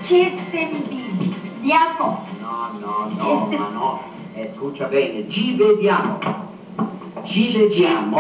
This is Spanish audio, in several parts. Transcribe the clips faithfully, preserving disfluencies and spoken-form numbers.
Ci vediamo. No, no, no, ma no. Escucha bene, ci vediamo. Ci vediamo.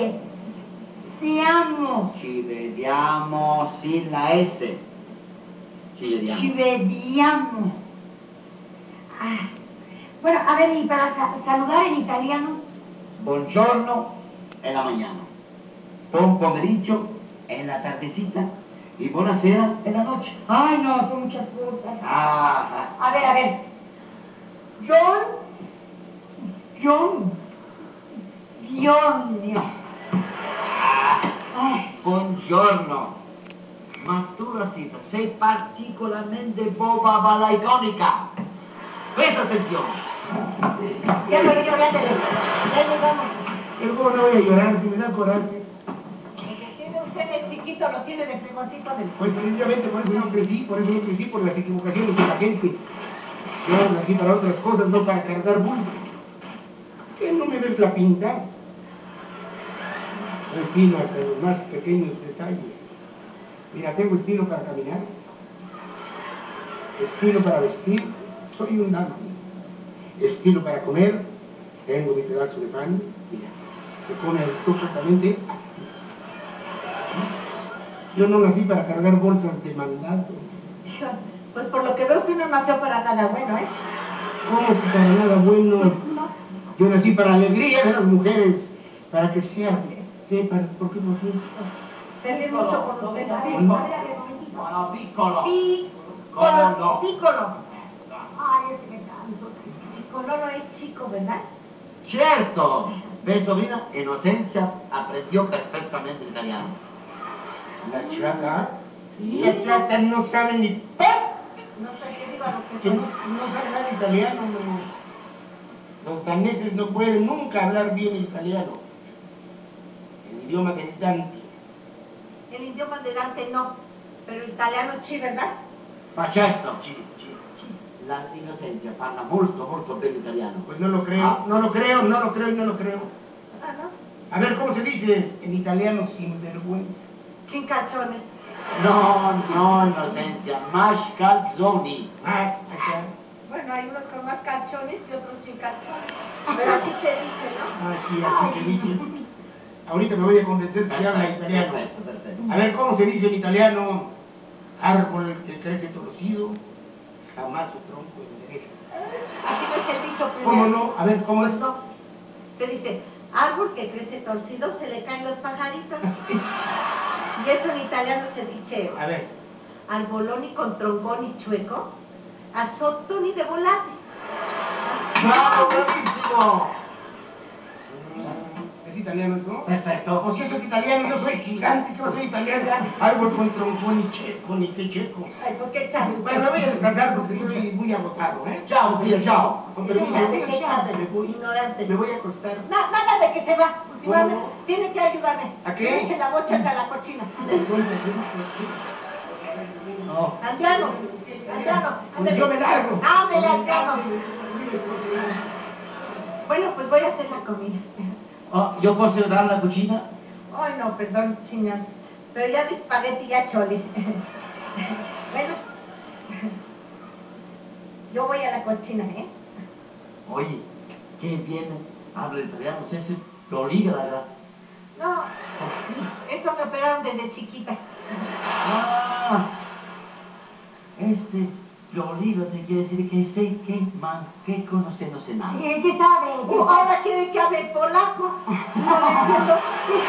Vediamo. Ci vediamo sin la S. Ci vediamo. Ci vediamo. Ah. Bueno, a ver, y para sa saludar en italiano. Buongiorno en la mañana. Buon pomeriggio en la tardecita. Y buonasera en la noche. Ay, no, son muchas cosas. Ah, a ver, a ver. John. John. Giorno. ah, buongiorno. Ma tu, Rosita, sei particolarmente boba balaiconica. Presta attenzione. Ya lo digo, ya te lo. Ya llegamos. Pero cómo no voy a llorar si me da coraje. Tiene usted de chiquito, lo tiene de primoncito del... Pues precisamente por eso no crecí, por eso no crecí, por las equivocaciones de la gente. Yo nací para otras cosas, no para cargar bultos. ¿Qué no me ves la pinta? Soy fino hasta en los más pequeños detalles. Mira, tengo estilo para caminar, estilo para vestir, soy un dandy. Estilo para comer, tengo mi pedazo de pan, mira, se pone aristócratamente así. Yo no nací para cargar bolsas de mandato. Pues por lo que veo usted no nació para nada bueno, ¿eh? ¿Cómo que para nada bueno? No. Yo nací para alegría de las mujeres, para que sea... ¿Qué? ¿Para, ¿Por qué? ¿Por qué? Se ríe mucho con usted. A ver, a ver, a ver, un momentito. No, piccolo. Piccolo. Piccolo. Ay, es que me canso. Piccolo no es chico, ¿verdad? Certo. ¿Ves, sobrina? Inocencia aprendió perfectamente italiano. La chata, Sí. la chata no sabe ni... No sé qué digo a lo que Que no, soy. no sabe nada de italiano, no. Los daneses no pueden nunca hablar bien el italiano. El idioma del Dante. El idioma de Dante no, pero el italiano sí, ¿verdad? Ma certo, sì, sì, sì. La Innocencia parla molto, molto bene italiano. Pues no lo creo, Ah. no lo creo, no lo creo y no lo creo. Ah, ¿no? A ver, ¿cómo se dice en italiano sin vergüenza? Chincachones. No, no, Innocencia, mascalzoni. Más allá. Bueno, hay unos con más calchones y otros sin calchones. Pero así se dice, ¿no? Aquí, aquí, se dice. Ahorita me voy a convencer si habla italiano. Perfecto, perfecto. A ver, ¿cómo se dice en italiano? Árbol que crece torcido, jamás su tronco endereza. Así no es el dicho primero. ¿Cómo no? A ver, ¿cómo es? Pues no. Se dice, árbol que crece torcido, se le caen los pajaritos. Y eso en italiano se dice, A ver. arboloni con tronconi chueco, azottoni de volatis. ¡Bravo, bravissimo! ¿Es italiano eso? Perfecto. O si eso es italiano, yo soy gigante, ¿qué va a ser italiano? Árbol con troncón y checo, ni qué checo. Ay, ¿por qué Charlie? Bueno, me voy a descansar porque estoy muy agotado, ¿eh? Chao, tío, chao. Con permiso, Échate, échate, me voy, ignorante. me voy a acostar. Na- nada de que se va, últimamente. ¿Cómo? Tiene que ayudarme. ¿A qué? Eche la bocha a la cochina. No. Andiano, Andiano, Pues yo me largo. Ándale, Andiano. Bueno, pues voy a hacer la comida. Oh, ¿yo puedo entrar en la cocina? Ay, no, perdón, señor. Pero ya de espagueti ya chole. Bueno, yo voy a la cocina, ¿eh? Oye, qué bien habla italiano, ese lo obliga, la verdad. No, eso me operaron desde chiquita. Ah, ese Florida te quiere decir que sé que man, que conoce, no sé nada. ¿Qué sabe? Uh, ahora quiere que hable polaco. No le entiendo.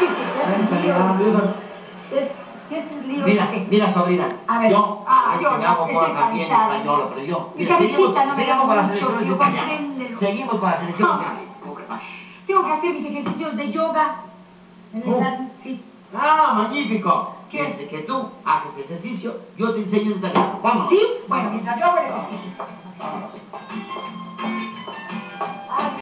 ¿Qué es un lío? Mira, mira, sobrina, A ver. yo, Ah, es yo que me no, hago que por soy también cansada. español, pero yo, Mi mira, seguimos, cabecita no me seguimos da con las mucho, selecciones yo italianas. compréndelo. Seguimos con las selecciones Ah. italianas. Tengo que hacer mis ejercicios de yoga. En el Oh. plan, sí. Ah, magnífico. ¿Qué? Desde que tú haces ejercicio, yo te enseño el italiano. Vamos. ¿Sí? Bueno, mientras yo hago el ejercicio.